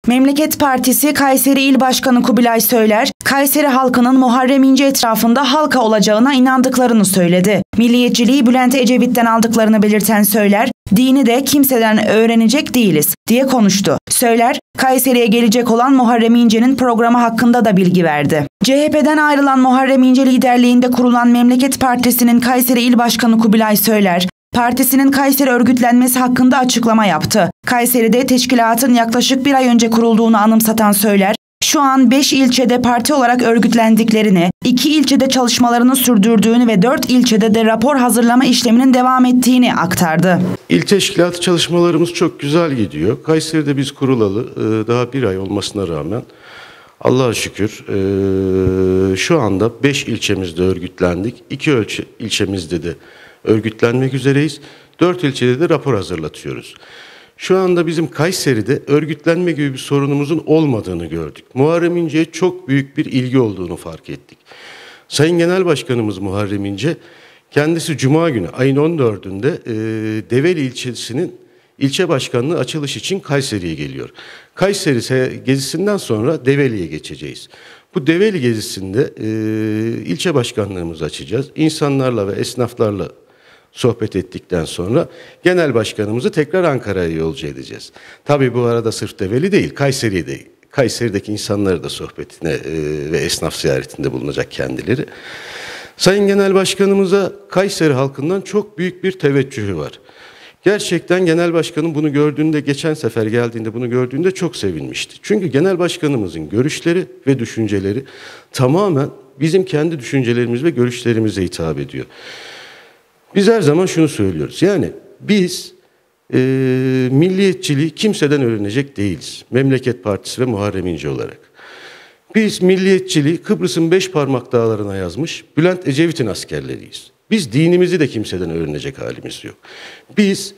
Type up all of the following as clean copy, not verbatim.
Memleket Partisi Kayseri İl Başkanı Kubilay Söyler, Kayseri halkının Muharrem İnce etrafında halka olacağına inandıklarını söyledi. Milliyetçiliği Bülent Ecevit'ten aldıklarını belirten Söyler, dini de kimseden öğrenecek değiliz diye konuştu. Söyler, Kayseri'ye gelecek olan Muharrem İnce'nin programı hakkında da bilgi verdi. CHP'den ayrılan Muharrem İnce liderliğinde kurulan Memleket Partisi'nin Kayseri İl Başkanı Kubilay Söyler, partisinin Kayseri örgütlenmesi hakkında açıklama yaptı. Kayseri'de teşkilatın yaklaşık bir ay önce kurulduğunu anımsatan Söyler, şu an 5 ilçede parti olarak örgütlendiklerini, 2 ilçede çalışmalarını sürdürdüğünü ve 4 ilçede de rapor hazırlama işleminin devam ettiğini aktardı. İl teşkilatı çalışmalarımız çok güzel gidiyor. Kayseri'de biz kurulalı daha bir ay olmasına rağmen Allah'a şükür şu anda 5 ilçemizde örgütlendik. 2 ilçemizde de örgütlenmek üzereyiz. 4 ilçede de rapor hazırlatıyoruz. Şu anda bizim Kayseri'de örgütlenme gibi bir sorunumuzun olmadığını gördük. Muharrem İnce'ye çok büyük bir ilgi olduğunu fark ettik. Sayın Genel Başkanımız Muharrem İnce, kendisi Cuma günü ayın 14'ünde Develi ilçesinin ilçe başkanlığı açılış için Kayseri'ye geliyor. Kayseri gezisinden sonra Develi'ye geçeceğiz. Bu Develi gezisinde ilçe başkanlığımızı açacağız. İnsanlarla ve esnaflarla sohbet ettikten sonra genel başkanımızı tekrar Ankara'ya yolcu edeceğiz. Tabii bu arada sırf Develi değil, Kayseri'deki insanları da sohbetine ve esnaf ziyaretinde bulunacak kendileri. Sayın Genel Başkanımıza Kayseri halkından çok büyük bir teveccühü var. Gerçekten Genel Başkanım bunu gördüğünde, geçen sefer geldiğinde bunu gördüğünde çok sevinmişti. Çünkü Genel Başkanımızın görüşleri ve düşünceleri tamamen bizim kendi düşüncelerimiz ve görüşlerimize hitap ediyor. Biz her zaman şunu söylüyoruz. Yani biz milliyetçiliği kimseden öğrenecek değiliz. Memleket Partisi ve Muharrem İnce olarak. Biz milliyetçiliği Kıbrıs'ın 5 parmak dağlarına yazmış Bülent Ecevit'in askerleriyiz. Biz dinimizi de kimseden öğrenecek halimiz yok. Biz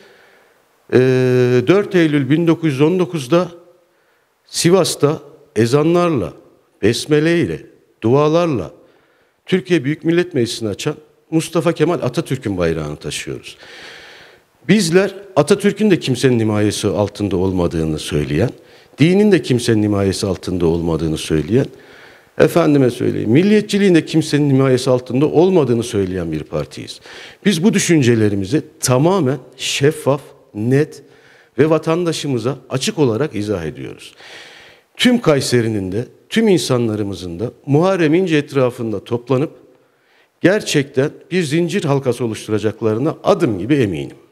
4 Eylül 1919'da Sivas'ta ezanlarla, besmeleyle, dualarla Türkiye Büyük Millet Meclisi'ni açan Mustafa Kemal Atatürk'ün bayrağını taşıyoruz. Bizler Atatürk'ün de kimsenin himayesi altında olmadığını söyleyen, dinin de kimsenin himayesi altında olmadığını söyleyen, efendime söyleyeyim, milliyetçiliğin de kimsenin himayesi altında olmadığını söyleyen bir partiyiz. Biz bu düşüncelerimizi tamamen şeffaf, net ve vatandaşımıza açık olarak izah ediyoruz. Tüm Kayseri'nin de, tüm insanlarımızın da Muharrem İnce etrafında toplanıp gerçekten bir zincir halkası oluşturacaklarına adım gibi eminim.